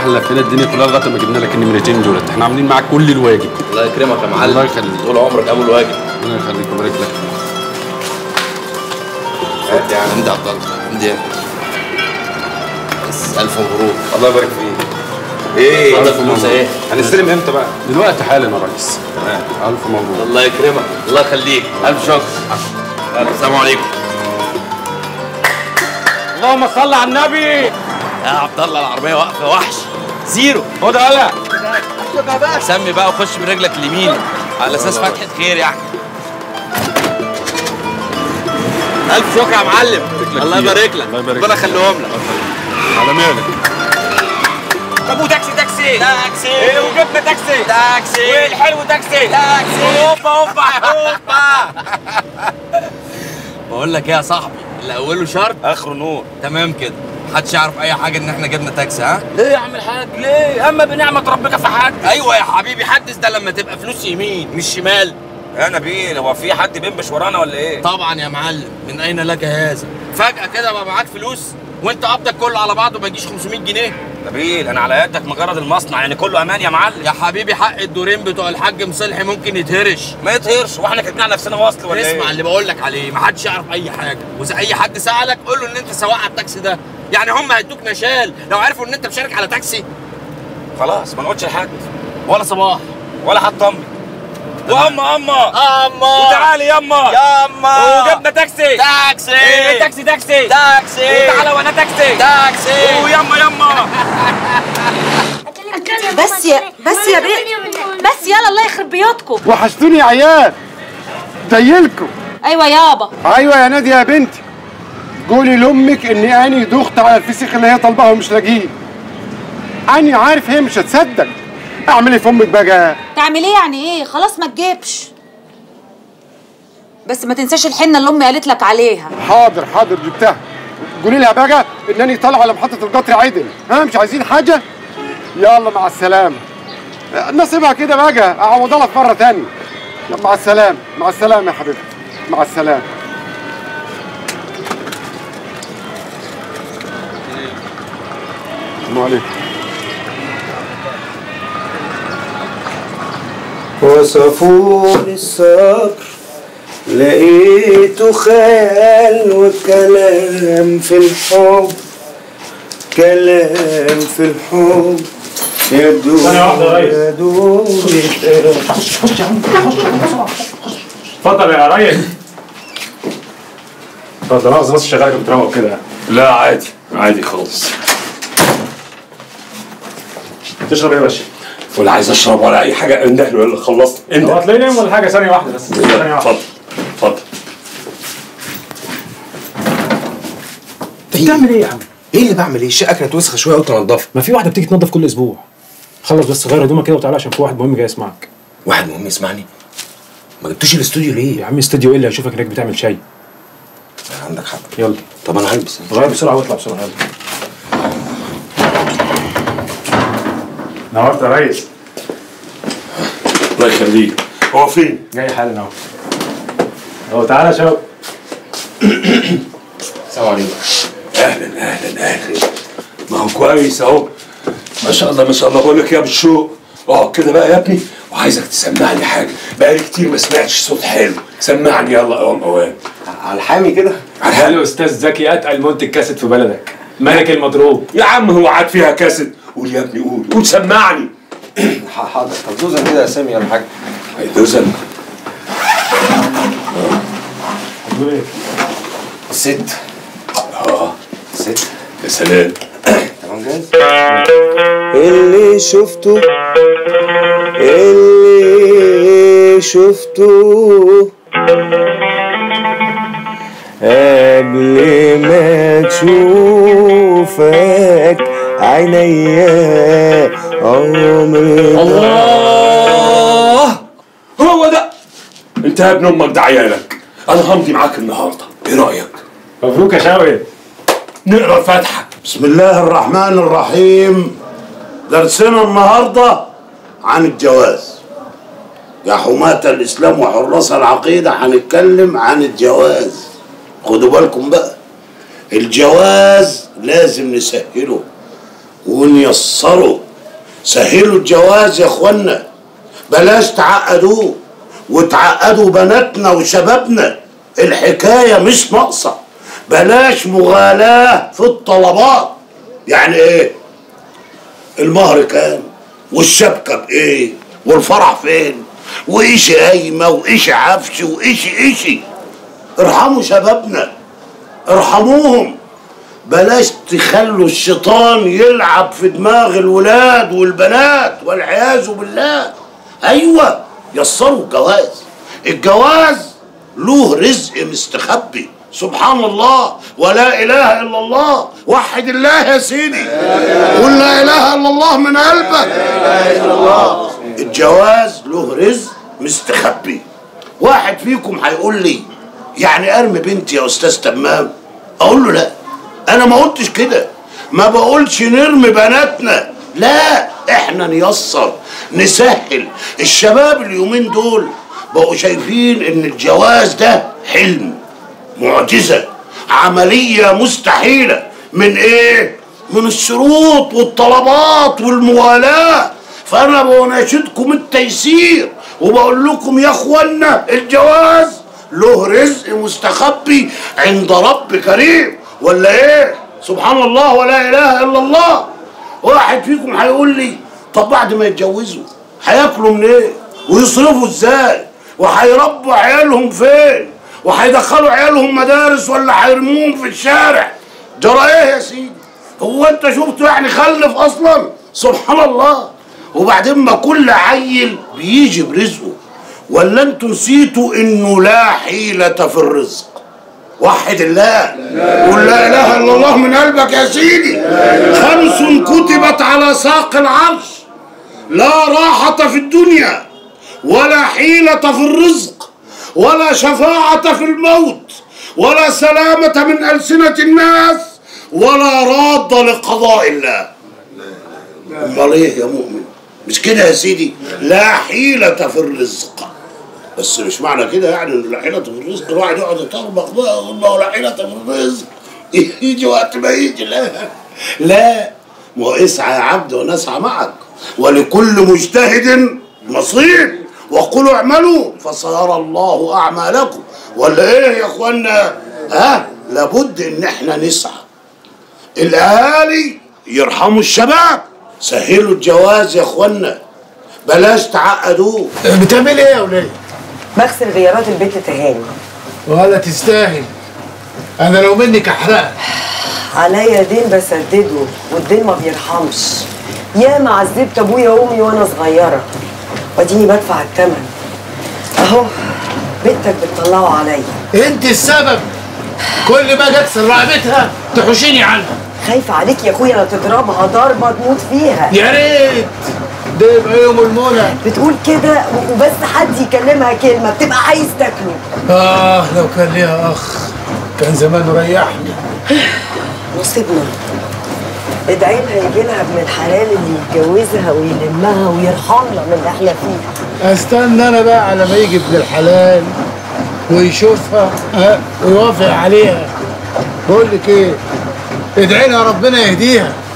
احنا لفينا الدنيا كلها لغايه ما جبنا لك النمرتين دولت، احنا عاملين معاك كل الواجب. الله يكرمك يا معلم. الله يخليك. طول عمرك ابو الواجب. الله يخليك ويبارك لك. هات يا عم. عبد الله. عندي بس الف مبروك. الله يبارك فيك. ايه انت فلوس ايه؟ هنستلم امتى بقى؟ دلوقتي حالا يا ريس. تمام. الف مبروك. الله يكرمك. الله يخليك. الف شكر. السلام عليكم. اللهم صل على النبي. يا عبد الله العربيه واقفه وحش زيرو. خد هلا. سمي بقى وخش من رجلك اليمين على اساس فتحه خير يعني. الف شكر يا معلم. الله يبارك لك. ربنا يخليهم لك. على مالك. طب وتاكسي تاكسي تاكسي. ايه وجبنا تاكسي تاكسي. والحلو تاكسي تاكسي. هوبا هوبا هوبا. بقول لك ايه يا صاحبي، اللي اوله شرط اخره نور. تمام كده، محدش يعرف اي حاجه ان احنا جبنا تاكسي. ها؟ ليه يا عم الحاج ليه؟ اما بنعمه ربك في حد. ايوه يا حبيبي، حدث ده لما تبقى فلوس يمين مش شمال. يا نبيل هو في حد بينبش ورانا ولا ايه؟ طبعا يا معلم، من اين لك هذا؟ فجاه كده بقى معاك فلوس وانت قبضك كله على بعضه ما يجيش 500 جنيه. نبيل انا على يدك مجرد المصنع، يعني كله امان يا معلم. يا حبيبي حق الدورين بتوع الحاج مصلحي ممكن يتهرش. ما يتهرش واحنا كاتبين على نفسنا وصل ولا ايه؟ اسمع اللي بقول لك عليه، محدش يعرف اي حاجه، واذا اي حد سالك قول له ان انت سواق على التاكسي ده. يعني هم هيدوك نشال لو عرفوا ان انت مشارك على تاكسي. خلاص ما نقولش لحد ولا صباح ولا حتى امي. واما اما وتعالي يما وجبنا تاكسي تاكسي. ايه تاكسي تاكسي تاكسي. وتعالى وانا تاكسي تاكسي. ويما بس يا بنت بس يلا الله يخرب بيوتكم. وحشتوني يا عيال زيلكم. ايوه يابا. ايوه يا ناديه يا بنتي، قولي لامك اني اني دخت على الفسيخ اللي هي طالباه ومش لاقيه. اني عارف هي مش هتصدق. اعمل ايه في امك بقى؟ تعمل ايه يعني ايه؟ خلاص ما تجيبش، بس ما تنساش الحنه اللي امي قالت لك عليها. حاضر حاضر جبتها. قولي لها بقى انني طالع على محطه القطر عدل. ها مش عايزين حاجه؟ يلا مع السلامه. نصيبها كده بقى، اعوضها لك مره ثانيه. مع السلامه. مع السلامه يا حبيبتي. مع السلامه. السلام عليكم. وصفوني الصبر لقيته خيال وكلام في الحب، كلام في الحب يا دوب يا دوب. خش يا عم اتفضل يا ريس. اتفضل. انا بس شغالك بتروق كده. لا عادي عادي خالص. تشرب ايه يا باشا؟ ولا عايز اشرب ولا اي حاجه. انده له يلا خلصت. هو هتلاقيني نايم ولا حاجه؟ ثانيه واحده بس. ثانيه واحده. اتفضل اتفضل. انت بتعمل ايه يا عم؟ ايه اللي بعمل ايه؟ الشقه كانت وسخه شويه وتنضفها. ما في واحده بتيجي تنظف كل اسبوع. خلص بس غير هدومك كده وتعالى عشان في واحد مهم جاي يسمعك. واحد مهم يسمعني؟ ما جبتوش الاستوديو ليه؟ يا عم استوديو ايه اللي هيشوفك هناك بتعمل شاي؟ عندك حق. يلا. طب انا هلبس. غير بسرعه واطلع بسرعه. يلا. نورت يا ريس. الله يخليك. هو فين؟ جاي حالا اهو. اهو تعالى يا شباب. السلام عليكم. اهلا اهلا اهلا. ما هو كويس اهو. ما شاء الله ما شاء الله. بقول لك يا ابو الشوق اقعد كده بقى يا ابني، وعايزك تسمعني حاجه. بقالي كتير ما سمعتش صوت حلو. سمعني يلا اوام اوام. على الحامي كده. على الحامي. استاذ زكي اتقل منتج كاسيت في بلدك، ملك المضروب. يا عم هو عاد فيها كاسيت؟ قول يا ابني قول قول سمعني. حاضر. طب دوزن كده يا سامي يا الحاج. دوزن. هتقول ايه؟ ست. ست. يا سلام. تمام جاهز؟ اللي شفته قبل ما تشوفك عينيا عمري. الله هو ده. انت يا ابن امك ده عيالك. انا همضي معاك النهارده، ايه رايك؟ مبروك يا شاوي. نقرا الفاتحه. بسم الله الرحمن الرحيم. درسنا النهارده عن الجواز. يا حماة الإسلام وحراس العقيدة هنتكلم عن الجواز. خدوا بالكم بقى، الجواز لازم نسهله ونيسره. سهلوا الجواز يا اخوانا، بلاش تعقدوه وتعقدوا بناتنا وشبابنا. الحكاية مش ناقصة. بلاش مغالاة في الطلبات. يعني ايه؟ المهر كام؟ والشبكة بايه؟ والفرح فين؟ وايش قايمة وايش عفش وايش. ارحموا شبابنا، ارحموهم. بلاش تخلوا الشيطان يلعب في دماغ الولاد والبنات والعياذ بالله. ايوه، يسروا الجواز. الجواز له رزق مستخبي. سبحان الله ولا اله الا الله. وحد الله يا سيدي، قل لا اله الا الله من قلبك. الجواز له رزق مستخبي. واحد فيكم هيقول لي يعني ارمي بنتي يا استاذ تمام؟ اقول له لا، انا ما قلتش كده. ما بقولش نرمي بناتنا، لا، احنا نيسر نسهل. الشباب اليومين دول بقوا شايفين ان الجواز ده حلم، معجزة، عملية مستحيلة. من ايه؟ من الشروط والطلبات والموالاة. فانا بناشدكم التيسير وبقول لكم يا اخوانا الجواز له رزق مستخبي عند رب كريم. ولا ايه؟ سبحان الله ولا اله الا الله. واحد فيكم هيقول لي طب بعد ما يتجوزوا هياكلوا منين؟ ويصرفوا ازاي؟ وهيربوا عيالهم فين؟ وهيدخلوا عيالهم مدارس ولا هيرموهم في الشارع؟ جرى ايه يا سيدي؟ هو انت شفته يعني خلف اصلا؟ سبحان الله. وبعدين ما كل عيل بيجي برزقه. ولا انتوا نسيتوا انه لا حيلة في الرزق؟ وحد الله، قل لا اله الا الله من قلبك يا سيدي. 5 كتبت على ساق العرش: لا راحة في الدنيا، ولا حيلة في الرزق، ولا شفاعة في الموت، ولا سلامة من ألسنة الناس، ولا راد لقضاء الله. امال ايه يا مؤمن؟ مش كده يا سيدي؟ لا حيلة في الرزق. بس مش معنى كده يعني لا حيلة في الرزق الواحد يقعد يطربخ بقى ويقول له لا حيلة في الرزق يجي وقت ما يجي. لا، ما هو اسعى يا عبد ونسعى معك، ولكل مجتهد نصيب، وقولوا اعملوا فسيرى الله اعمالكم. ولا ايه يا اخوانا؟ لابد ان احنا نسعى. الاهالي يرحموا الشباب، سهلوا الجواز يا اخوانا، بلاش تعقدوه. بتعمل ايه يا وليه؟ بغسل غيارات البيت لتهاني. ولا تستاهل، انا لو منك احرقك. عليا دين بسدده، والدين ما بيرحمش. ياما عذبت ابويا وامي وانا صغيره، واديني بدفع الثمن. اهو بنتك بتطلعوا عليا. انت السبب، كل ما اجي اكسر رقبتها تحوشيني عنها. خايفه عليك يا اخويا لا تضربها ضربه تموت فيها. يا ريت ده يبقى يوم المنى. بتقول كده وبس حد يكلمها كلمه بتبقى عايز تاكله. لو كان ليها اخ كان زمانه ريحني. نصيبنا. ادعي لها يجي لها ابن الحلال اللي يتجوزها ويلمها ويرحمنا من اللي احنا فيه. استنى انا بقى على ما يجي ابن الحلال ويشوفها ويوافق عليها. بقول لك ايه، ادعي لها ربنا يهديها.